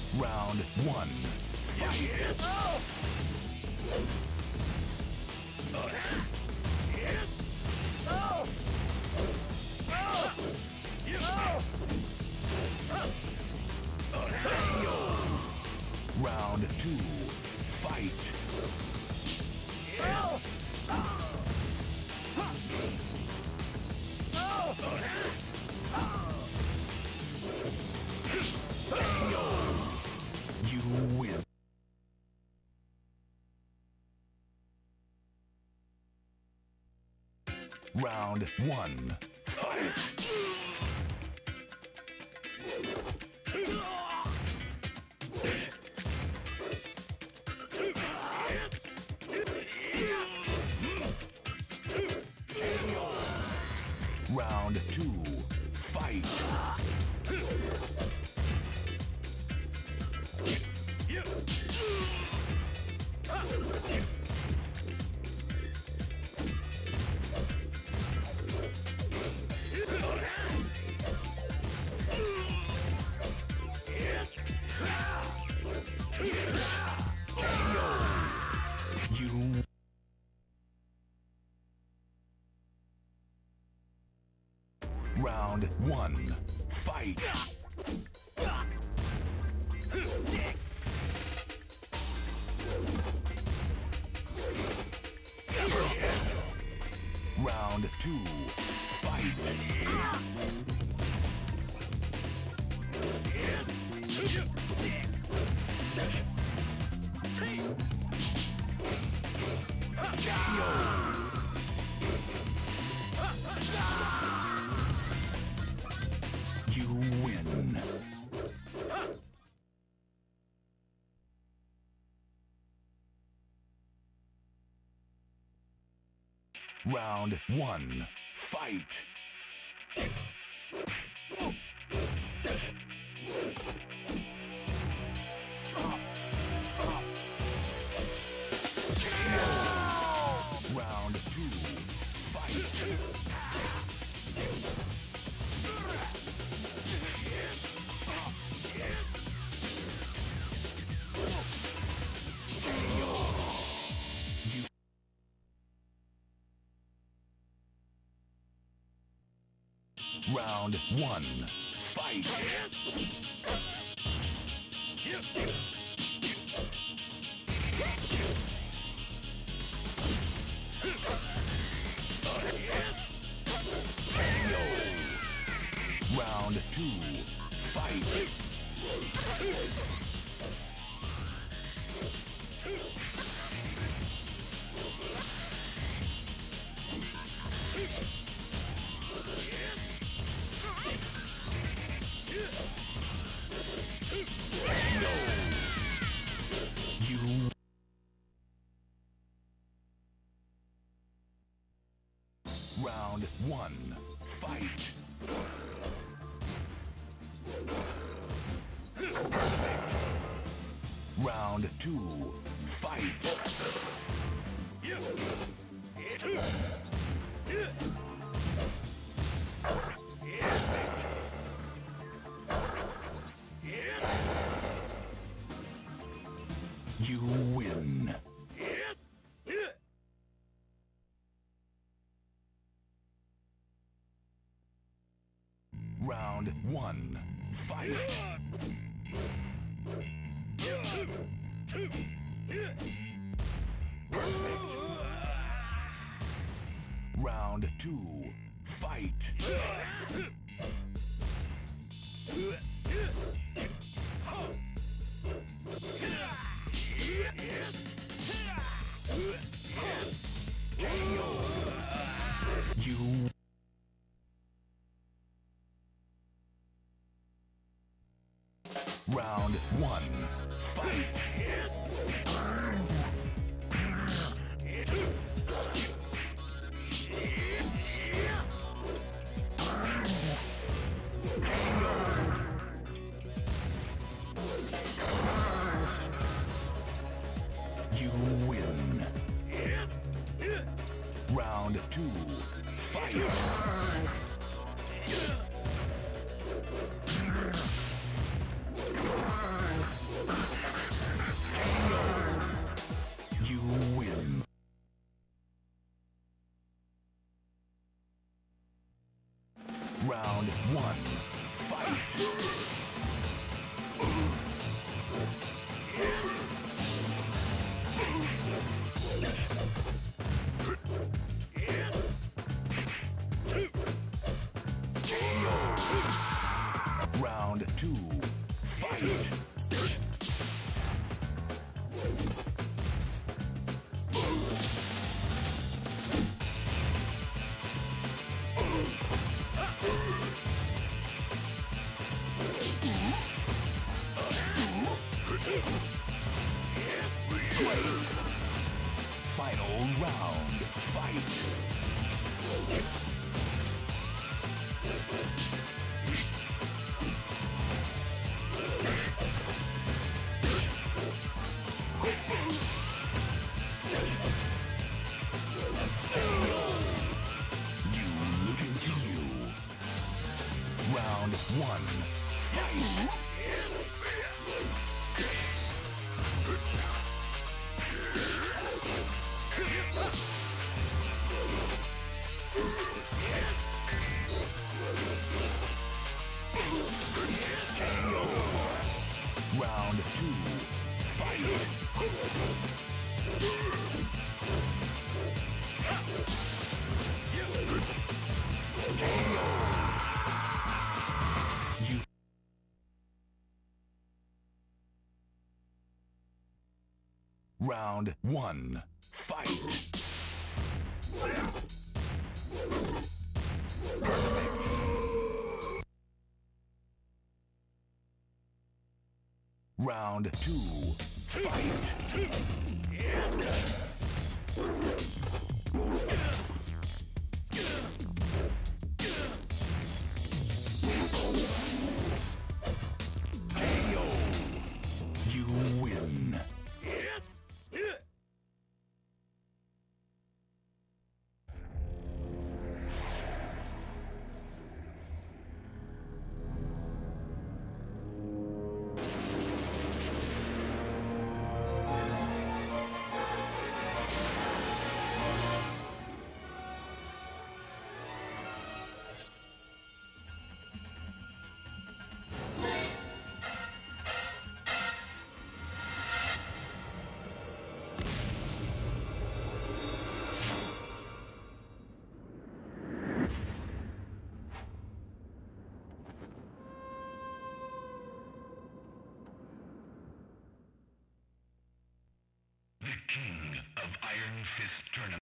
Round one. Fight! Oh! Round two. Fight! You win. Round one. Fight! Round two. Fight! You. Round one. Fight! Round two. Fight! You win. Round one. Fight! Round two. Fight! Round one. Fight! Round two. Fight! You. Round one. Fight! Round two. Fight! You win. Round one. Fight! Round two. Fight! You. Round one. Fight! You win. Round two. Fight! Final round. Fight. Round one. Fight. Round two. Fight. Round one. Fight. Round two. Fight. KO. You win. The King of Iron Fist Tournament.